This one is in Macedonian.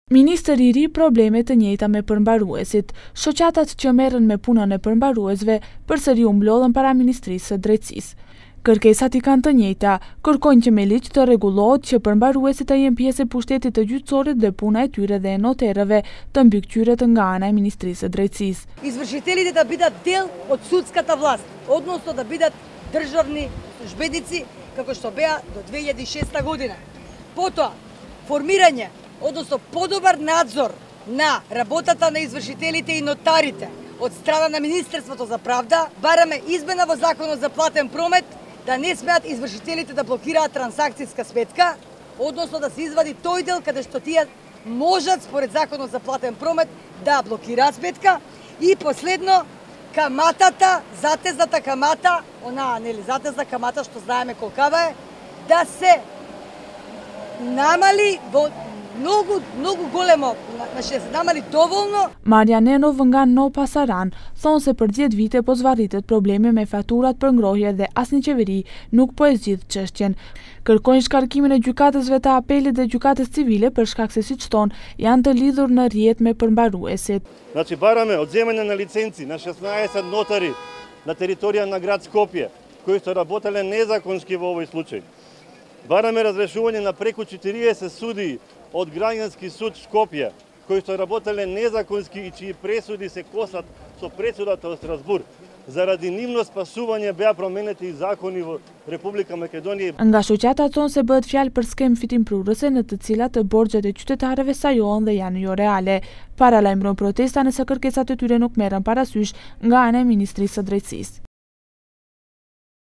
Ministri i ri probleme të njëjta me përmbaruesit. Shoqatat që merren me punën e përmbaruesve përsëri u mblodhën para Ministrisë së Drejtësisë. Kërkesat i kanë të njëjta, kërkojnë që me ligj të rregullohet që përmbaruesit të jenë pjesë e pushtetit të gjyqësorit dhe puna e tyre dhe e noterëve të mbikëqyret nga ana e Ministrisë së Drejtësisë. Извършителите да бидат дел од судската власт, односно да бидат државни службеници како што беа до 2006 година. Потоа, формирање, односно подобар надзор на работата на извршителите и нотарите од страна на Министерството за правда, бараме измена во Законот за платен промет да не смеат извршителите да блокираат трансакцијска сметка, односно да се извади тој дел каде што тие можат според Законот за платен промет да блокираат сметка и последно каматата, затезната камата, затезна камата што знаеме колкава е, да се намали во mnogo golemo, se namali dovoljno. Marja Nenov nga No Pasaran thonë se për 10 vite po zvarritet probleme me faturat për ngrohje dhe asnjë qeveri nuk po e zgjidh çështjen. Kërkojnë shkarkimin e gjykatësve të apelit dhe gjykatës civile për shkak se siç thonë janë të lidhur në rrjet me përmbaruesit. Значи бараме одземање на лиценци на 16 нотари на територија на град Скопје, кои што работеле незаконски во овој случај. Бараме разрешување на преку 40 судии од Граѓански суд Скопје, кои што работеле незаконски и чии пресуди се косат со пресудата од Страсбург. Заради нивно спасување беа променети и закони во Република Македонија. Nga shoqata thonë se bëhet fjalë për skem fitimprurëse në të cilat borxhet e qytetarëve sajohen dhe janë jo reale. Paralajmëron protesta nëse kërkesat e tyre nuk merren parasysh nga ana e Ministrisë së Drejtësisë.